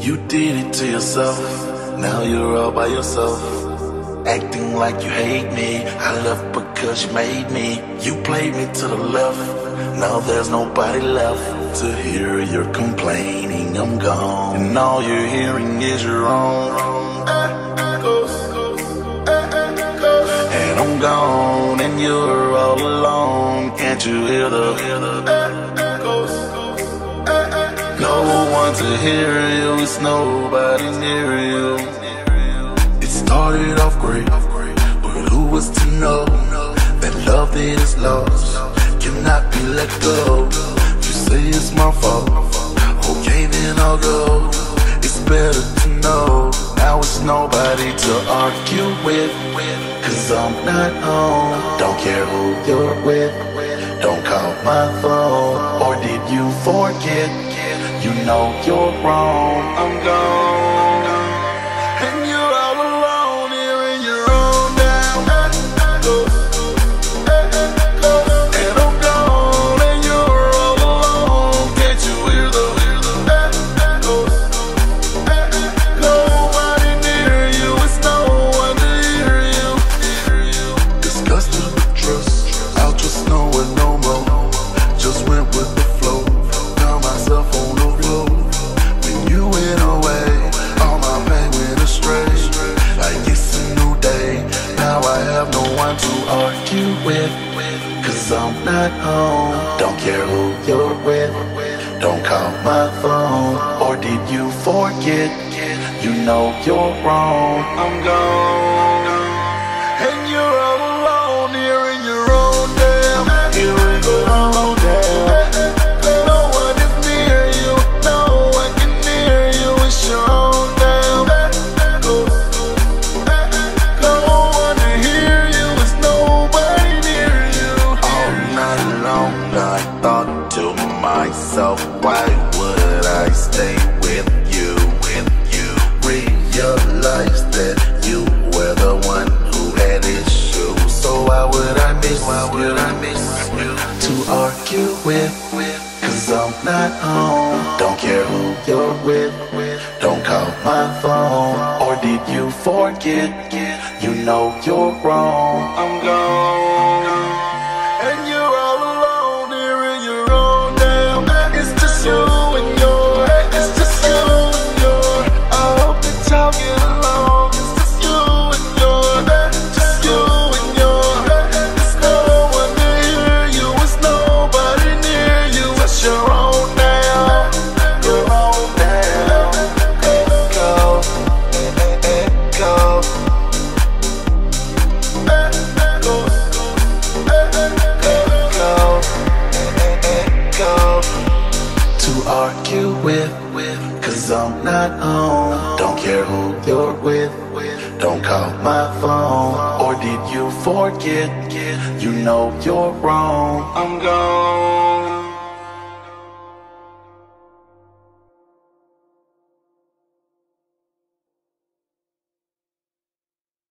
You did it to yourself, now you're all by yourself. Acting like you hate me, I left because you made me. You played me to the left, now there's nobody left to hear you're complaining. I'm gone, and all you're hearing is your own echoes. And I'm gone, and you're all alone. Can't you hear the echoes? No one to hear you, it's nobody near you. It started off great, but who was to know that love that is lost cannot be let go? You say it's my fault, okay then I'll go. It's better to know, now it's nobody to argue with, cause I'm not home. Don't care who you're with, don't call my phone. Or did you forget? You know you're wrong. I'm gone, and you're all alone here in your own damn echoes. And I'm gone, and you're all alone. Can't you hear the echoes? Nobody near you, it's no one to hear you. Disgusted with trust, I'll trust no one no more. Just went with the flow, found myself on the floor. When you went away, all my pain went astray. Like it's a new day, now I have no one to argue with, cause I'm not home. Don't care who you're with, don't call my phone. Or did you forget? You know you're wrong. I'm gone, and you're all alone here in your own damn, here in your own damn. No one is near you, no one can hear you. It's your own damn echoes. No one to hear you, it's nobody near you. All night long I thought to myself, why would I stay with you? Realized that you were the one who had issues. So why would I miss you to argue with? Cause I'm not home. Don't care who you're with, don't call my phone. Or did you forget? You know you're wrong. I'm gone, and you're all alone here in your own damn. It's just you and your, it's just you and your. I hope that y'all get along. It's just you and your, just you and your. It's no one to hear you, it's nobody near you. It's your own damn, your own damn echo, echo. To argue with, cause I'm not home. Don't care who you're with, don't call my phone. Or did you forget? You know you're wrong. I'm gone.